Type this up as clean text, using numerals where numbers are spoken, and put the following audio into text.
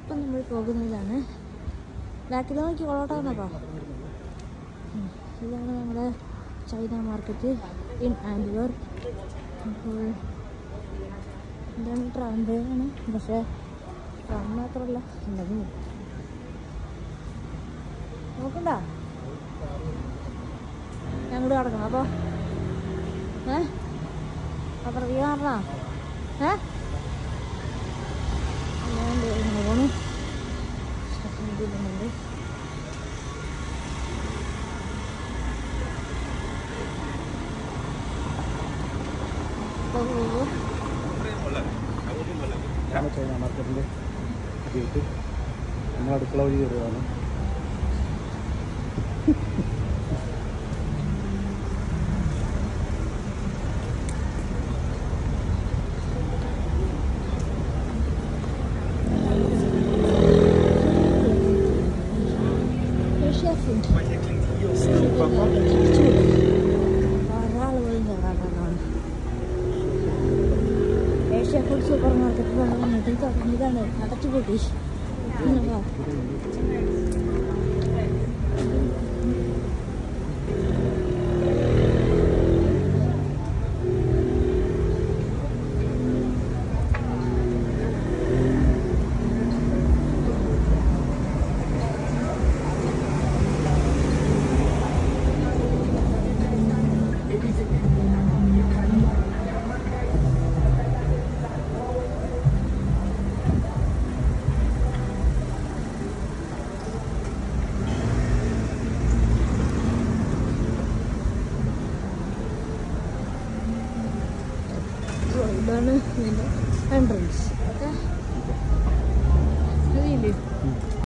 ഇപ്പം നമ്മൾ പോകുന്നതാണ്. ബാക്കിൽ നോക്കി കൊള്ളോട്ടാന്നോ. ഇതാണ് നമ്മുടെ ചൈന മാർക്കറ്റ് ഇൻ ആൻഡ്വേർപ്പ്. അപ്പോൾ എന്താണ് ട്രാംവേ ആണ്, പക്ഷേ ട്രാം മാത്രമല്ല ഉണ്ടെങ്കിൽ നോക്കണ്ട ഞങ്ങൾ കിടക്കണം. അപ്പോൾ അത്ര പറഞ്ഞാ അല്ലാണ്ട് ഇങ്ങനെ പോണു. ഷട്ടിലുണ്ട്. ചൈന മാർക്കറ്റിൻ്റെ ഗേറ്റ് നമ്മൾ അടുക്കള വഴി കയറുകയാണ്. ഏഷ്യ ഫുഡ് സൂപ്പർ മാർക്കറ്റ് വന്നിട്ട് തുടങ്ങിയതാണ്, അടച്ചുപൂട്ടി. ഇതാണ് ഇതിൻ്റെ എൻട്രൻസ്. ഓക്കെ.